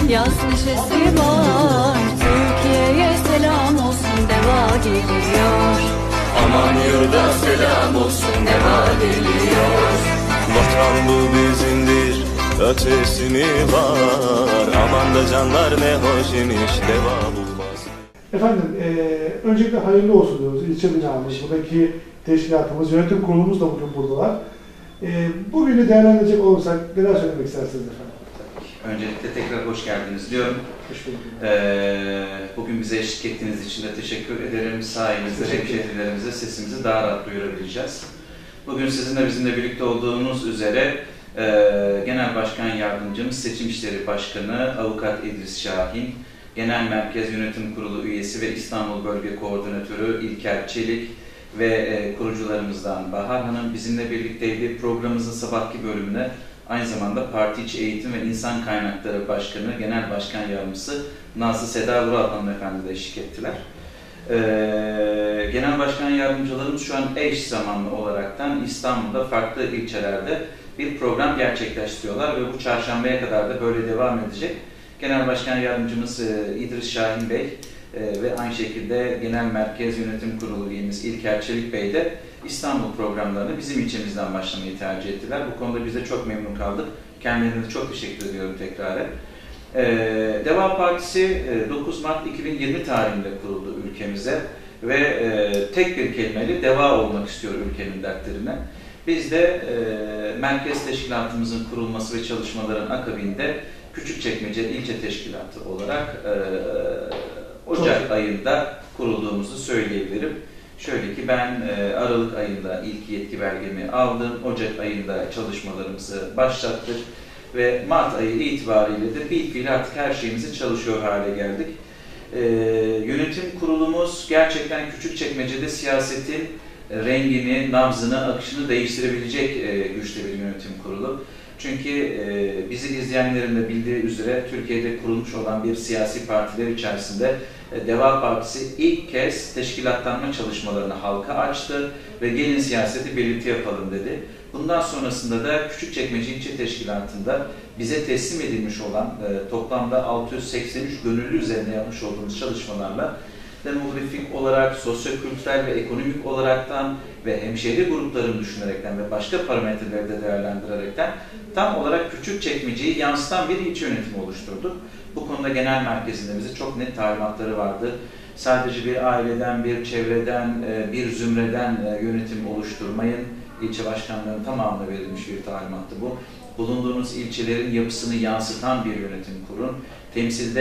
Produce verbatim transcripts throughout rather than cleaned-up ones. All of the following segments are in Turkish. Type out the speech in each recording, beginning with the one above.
Yaz neşesi var, Türkiye'ye selam olsun, Deva geliyor. Aman yurda selam olsun, Deva geliyor. Vatan bu bizimdir, ötesi mi var? Aman da canlar ne hoş imiş, Deva bulmaz. Efendim, e, öncelikle hayırlı olsun diyoruz. İlçe binamız, buradaki teşkilatımız, yönetim kurulumuz da bugün buradalar. E, bugünü değerlendirecek olursak neler söylemek istersiniz efendim? Öncelikle tekrar hoş geldiniz diyorum. Hoş bulduk. Ee, bugün bize eşlik ettiğiniz için de teşekkür ederim. Sayenizde hemşehrilerimize sesimizi daha rahat duyurabileceğiz. Bugün sizinle bizimle birlikte olduğunuz üzere e, Genel Başkan Yardımcımız, Seçim İşleri Başkanı Avukat İdris Şahin, Genel Merkez Yönetim Kurulu üyesi ve İstanbul Bölge Koordinatörü İlker Çelik ve e, kurucularımızdan Bahar Hanım bizimle birlikteydi. Programımızın sabahki bölümüne aynı zamanda Parti İçi Eğitim ve İnsan Kaynakları Başkanı, Genel Başkan Yardımcısı Nazlı Seda Vural Hanımefendi de eşlik ettiler. Ee, Genel Başkan Yardımcılarımız şu an eş zamanlı olaraktan İstanbul'da farklı ilçelerde bir program gerçekleştiriyorlar ve bu çarşambaya kadar da böyle devam edecek. Genel Başkan Yardımcımız e, İdris Şahin Bey e, ve aynı şekilde Genel Merkez Yönetim Kurulu üyemiz İlker Çelik Bey de İstanbul programlarını bizim ilçemizden başlamayı tercih ettiler. Bu konuda biz de çok memnun kaldık. Kendilerine de çok teşekkür ediyorum tekrar. Ee, Deva Partisi e, dokuz Mart iki bin yirmi tarihinde kuruldu ülkemize ve e, tek bir kelimeyle deva olmak istiyor ülkenin dertlerine. Biz de e, merkez teşkilatımızın kurulması ve çalışmaların akabinde Küçükçekmece İlçe Teşkilatı olarak e, Ocak çok ayında kurulduğumuzu söyleyebilirim. Şöyle ki ben e, Aralık ayında ilk yetki belgemi aldım, Ocak ayında çalışmalarımızı başlattık ve Mart ayı itibariyle de bir fiil artık her şeyimizi çalışıyor hale geldik. E, yönetim kurulumuz gerçekten Küçükçekmece'de siyasetin rengini, nabzını, akışını değiştirebilecek e, güçte bir yönetim kurulu. Çünkü e, bizi izleyenlerin de bildiği üzere Türkiye'de kurulmuş olan bir siyasi partiler içerisinde e, Deva Partisi ilk kez teşkilatlanma çalışmalarını halka açtı ve gelin siyaseti birlikte yapalım dedi. Bundan sonrasında da Küçükçekmece İlçe Teşkilatı'nda bize teslim edilmiş olan e, toplamda altı yüz seksen üç gönüllü üzerine yapmış olduğumuz çalışmalarla demografik olarak, sosyo-kültürel ve ekonomik olaraktan ve hemşehri gruplarını düşünerekten ve başka parametreleri de değerlendirerekten tam olarak Küçükçekmece'yi yansıtan bir ilçe yönetimi oluşturduk. Bu konuda genel merkezinde bize çok net talimatları vardı. Sadece bir aileden, bir çevreden, bir zümreden yönetim oluşturmayın. İlçe başkanlarının tamamına verilmiş bir talimattı bu. Bulunduğunuz ilçelerin yapısını yansıtan bir yönetim kurun. Temsilde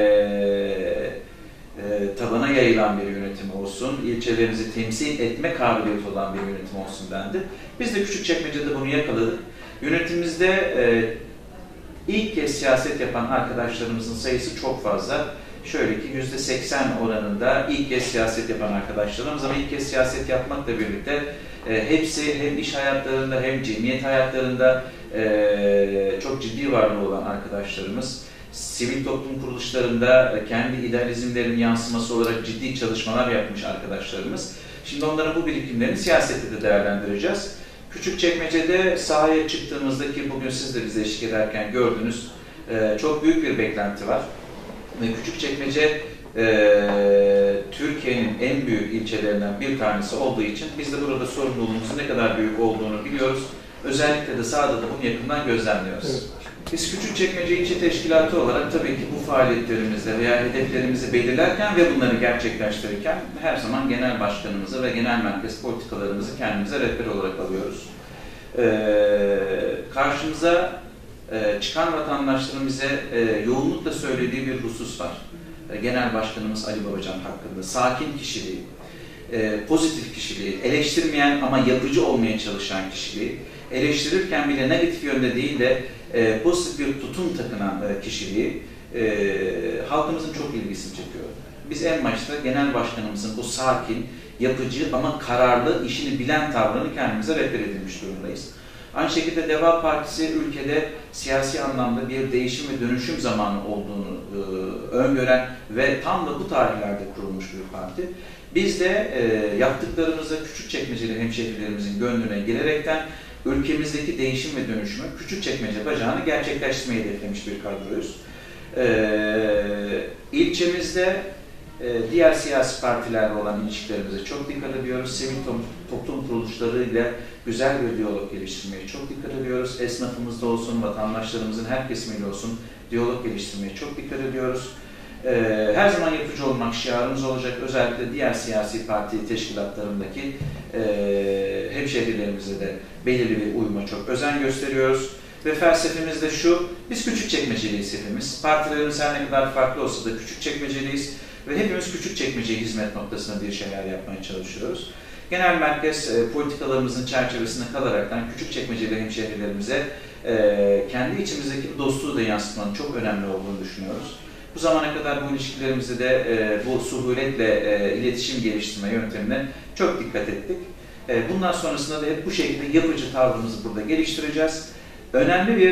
ee, E, tabana yayılan bir yönetim olsun, ilçelerimizi temsil etme kabiliyeti olan bir yönetim olsun dendi. Biz de Küçükçekmece'de bunu yakaladık. Yönetimimizde e, ilk kez siyaset yapan arkadaşlarımızın sayısı çok fazla. Şöyle ki yüzde seksen oranında ilk kez siyaset yapan arkadaşlarımız ama ilk kez siyaset yapmakla birlikte e, hepsi hem iş hayatlarında hem cemiyet hayatlarında e, çok ciddi varlığı olan arkadaşlarımız. Sivil toplum kuruluşlarında kendi idealizmlerin yansıması olarak ciddi çalışmalar yapmış arkadaşlarımız. Şimdi onların bu birikimlerini siyasette de değerlendireceğiz. Küçükçekmece'de sahaya çıktığımızda ki bugün siz de bize eşlik ederken gördünüz, çok büyük bir beklenti var. Ve Küçükçekmece Türkiye'nin en büyük ilçelerinden bir tanesi olduğu için biz de burada sorumluluğumuzun ne kadar büyük olduğunu biliyoruz. Özellikle de sahada da bunu yakından gözlemliyoruz. Evet. Biz Küçükçekmece İlçe Teşkilatı olarak tabii ki bu faaliyetlerimizde veya hedeflerimizi belirlerken ve bunları gerçekleştirirken her zaman genel başkanımızı ve genel merkez politikalarımızı kendimize rehber olarak alıyoruz. Ee, karşımıza e, çıkan vatandaşların bize e, yoğunlukla söylediği bir husus var. E, genel başkanımız Ali Babacan hakkında sakin kişiliği, e, pozitif kişiliği, eleştirmeyen ama yapıcı olmaya çalışan kişiliği, eleştirirken bile negatif yönde değil de e, pozitif bir tutum takınan e, kişiliği e, halkımızın çok ilgisini çekiyor. Biz en başta genel başkanımızın bu sakin, yapıcı ama kararlı, işini bilen tavrını kendimize rehber edilmiş durumdayız. Aynı şekilde Deva Partisi ülkede siyasi anlamda bir değişim ve dönüşüm zamanı olduğunu e, öngören ve tam da bu tarihlerde kurulmuş bir parti. Biz de e, yaptıklarımızı Küçükçekmeceli hemşehrilerimizin gönlüne gelerekten ülkemizdeki değişim ve dönüşümü Küçükçekmece bacağını gerçekleştirmeyi hedeflemiş bir kadroyuz. Ee, ilçemizde e, diğer siyasi partilerle olan ilişkilerimize çok dikkat ediyoruz. Sivil toplum kuruluşlarıyla güzel bir diyalog geliştirmeye çok dikkat ediyoruz. Esnafımızda olsun, vatandaşlarımızın her kesimiyle olsun diyalog geliştirmeye çok dikkat ediyoruz. Ee, her zaman yapıcı olmak şiarımız olacak. Özellikle diğer siyasi parti teşkilatlarındaki e, hemşehrilerimize de belirli bir uyuma çok özen gösteriyoruz. Ve felsefemiz de şu, biz Küçükçekmeceliyiz hepimiz. Partilerimiz her ne kadar farklı olsa da Küçükçekmeceliyiz ve hepimiz Küçükçekmece'ye hizmet noktasında bir şeyler yapmaya çalışıyoruz. Genel merkez e, politikalarımızın çerçevesinde kalaraktan Küçükçekmeceli hemşehrilerimize e, kendi içimizdeki dostluğu da yansıtmanın çok önemli olduğunu düşünüyoruz. Bu zamana kadar bu ilişkilerimizde de e, bu suhuletle e, iletişim geliştirme yöntemine çok dikkat ettik. E, bundan sonrasında da hep bu şekilde yapıcı tavrımızı burada geliştireceğiz. Önemli bir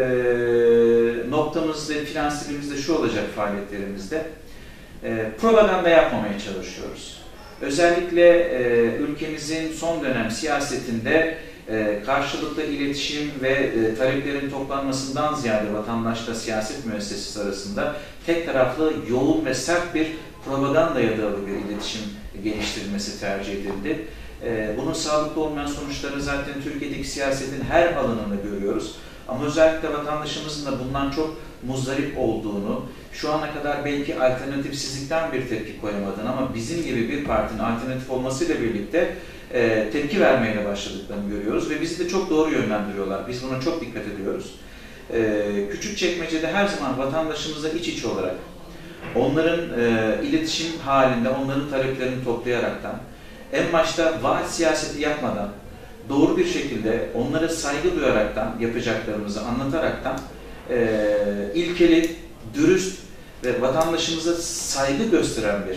e, noktamız ve finansiyelimiz de şu olacak faaliyetlerimizde. E, propaganda yapmamaya çalışıyoruz. Özellikle e, ülkemizin son dönem siyasetinde e, karşılıklı iletişim ve e, taleplerin toplanmasından ziyade vatandaşla siyaset müessesesi arasında tek taraflı, yoğun ve sert bir propagandaya dayalı bir iletişim geliştirilmesi tercih edildi. Bunun sağlıklı olmayan sonuçları zaten Türkiye'deki siyasetin her alanında görüyoruz. Ama özellikle vatandaşımızın da bundan çok muzdarip olduğunu, şu ana kadar belki alternatifsizlikten bir tepki koyamadığını ama bizim gibi bir partinin alternatif olmasıyla birlikte e, tepki vermeye başladıklarını görüyoruz ve bizi de çok doğru yönlendiriyorlar. Biz buna çok dikkat ediyoruz. E, Küçükçekmece'de her zaman vatandaşımızla iç içe olarak, onların e, iletişim halinde, onların taleplerini toplayaraktan, en başta vaat siyaseti yapmadan, doğru bir şekilde onlara saygı duyaraktan, yapacaklarımızı anlataraktan e, ilkeli, dürüst ve vatandaşımıza saygı gösteren bir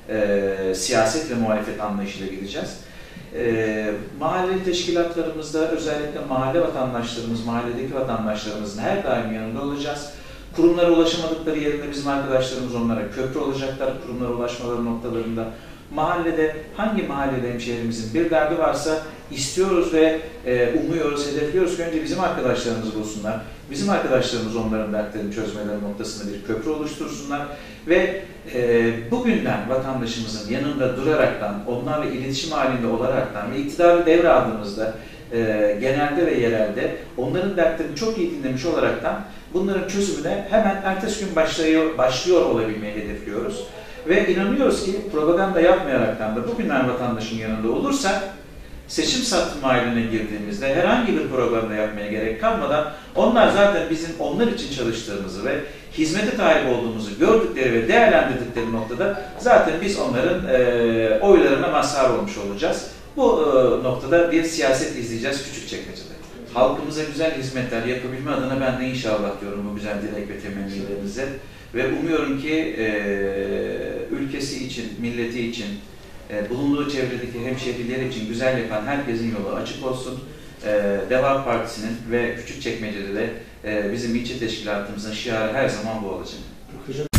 e, siyaset ve muhalefet anlayışıyla gideceğiz. E, mahalle teşkilatlarımızda özellikle mahalle vatandaşlarımız, mahalledeki vatandaşlarımızın her daim yanında olacağız. Kurumlara ulaşamadıkları yerinde bizim arkadaşlarımız onlara köprü olacaklar, kurumlara ulaşmaları noktalarında. Mahallede, hangi mahallede hemşehrimizin bir derdi varsa istiyoruz ve e, umuyoruz, hedefliyoruz ki önce bizim arkadaşlarımız bulsunlar. Bizim arkadaşlarımız onların dertlerini çözmeleri noktasında bir köprü oluştursunlar. Ve e, bugünden vatandaşımızın yanında duraraktan, onlarla iletişim halinde olaraktan ve iktidarı devraldığımızda e, genelde ve yerelde onların dertlerini çok iyi dinlemiş olaraktan bunların çözümüne hemen ertesi gün başlıyor, başlıyor olabilmeyi hedefliyoruz. Ve inanıyoruz ki propaganda yapmayaraktan da bugünden vatandaşın yanında olursa seçim satım haline girdiğimizde herhangi bir propaganda yapmaya gerek kalmadan onlar zaten bizim onlar için çalıştığımızı ve hizmete talip olduğumuzu gördükleri ve değerlendirdikleri noktada zaten biz onların e, oylarına mazhar olmuş olacağız. Bu e, noktada bir siyaset izleyeceğiz Küçükçekmece'de. Halkımıza güzel hizmetler yapabilme adına ben de inşallah diyorum bu güzel dilek ve temennilerinize. Ve umuyorum ki e, ülkesi için, milleti için, e, bulunduğu çevredeki hemşehriler için güzel yapan herkesin yolu açık olsun. E, Deva Partisi'nin ve Küçükçekmece'de de e, bizim ilçe teşkilatımızın şiarı her zaman bu olacak.